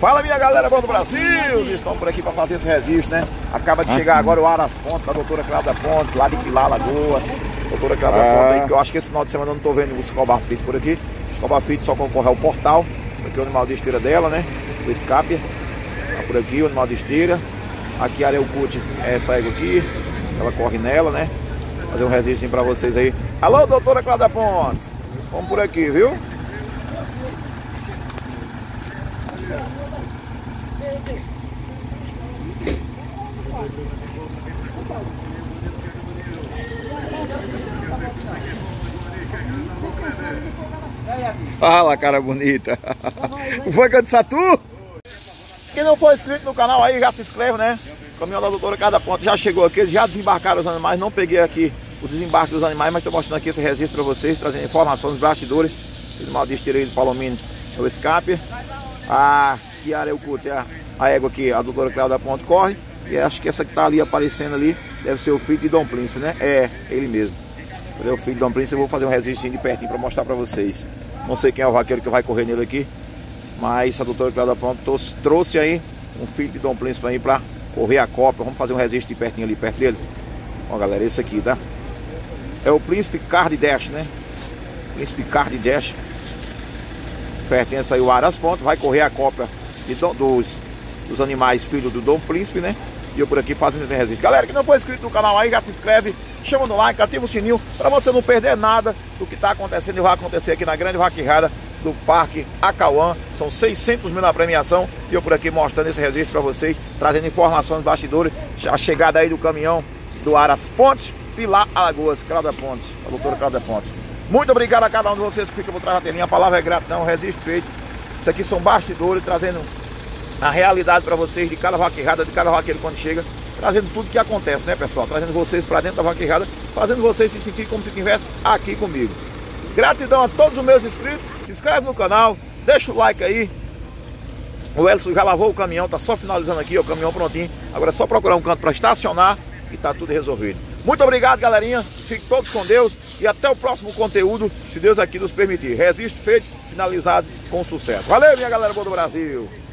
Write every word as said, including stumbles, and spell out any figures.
Fala, minha galera boa do Brasil, estão por aqui para fazer esse registro, né? Acaba de ah, chegar sim. agora o Aras Pontes, da doutora Cláudia Pontes, lá de Pilar, Lagoas. Doutora Cláudia ah. Pontes aí, que eu acho que esse final de semana eu não tô vendo o Escobar Fit por aqui. Escobar Fit só concorre ao portal. Esse aqui é o animal de esteira dela, né? O escape. Tá por aqui o animal de esteira. Aqui a Areucute é essa égua aqui. Ela corre nela, né? Vou fazer um registro para vocês aí. Alô, doutora Cláudia Pontes. Vamos por aqui, viu? Fala, cara bonita. Foi que eu disse a tu? Quem não for inscrito no canal aí, já se inscreve, né? O caminhão da doutora Cláudia Pontes já chegou aqui, eles já desembarcaram os animais. Não peguei aqui o desembarque dos animais, mas estou mostrando aqui esse registro para vocês, trazendo informações dos bastidores. O animal de esteira do Palomino é o escape. A Kiara Eucute, a, a égua aqui, a doutora Cláudia Pontes corre. E acho que essa que tá ali aparecendo ali deve ser o filho de Dom Príncipe, né? É, ele mesmo. Se é o filho de Dom Príncipe, eu vou fazer um registro de pertinho para mostrar para vocês. Não sei quem é o vaqueiro que vai correr nele aqui, mas a doutora Cláudia Pontes trouxe aí um filho de Dom Príncipe aí para correr a Copa. Vamos fazer um registro de pertinho ali, perto dele. Ó, galera, esse aqui, tá? É o Príncipe Card Dash, né? Príncipe Card Dash. Pertence aí o Aras Pontes, vai correr a Copa de Dom, dos, dos animais filhos do Dom Príncipe, né? E eu por aqui fazendo esse registro. Galera que não for inscrito no canal aí, já se inscreve, chama no like, ativa o sininho para você não perder nada do que está acontecendo e vai acontecer aqui na grande vaquejada do Parque Acauã. São seiscentos mil na premiação e eu por aqui mostrando esse registro para vocês, trazendo informações dos bastidores, a chegada aí do caminhão do Aras Pontes, Pilar, Alagoas, Cláudia Pontes, a doutora Cláudia Pontes. Muito obrigado a cada um de vocês que fica por trás da telinha. A palavra é gratidão, registro feito. Isso aqui são bastidores, trazendo a realidade para vocês de cada vaquejada, de cada vaqueiro quando chega, trazendo tudo que acontece, né, pessoal? Trazendo vocês para dentro da vaquejada, fazendo vocês se sentir como se estivesse aqui comigo. Gratidão a todos os meus inscritos. Se inscreve no canal, deixa o like aí. O Elson já lavou o caminhão, tá só finalizando aqui, ó, o caminhão prontinho. Agora é só procurar um canto para estacionar e tá tudo resolvido. Muito obrigado, galerinha. Fiquem todos com Deus e até o próximo conteúdo, se Deus aqui nos permitir. Registro feito, finalizado com sucesso. Valeu, minha galera boa do Brasil.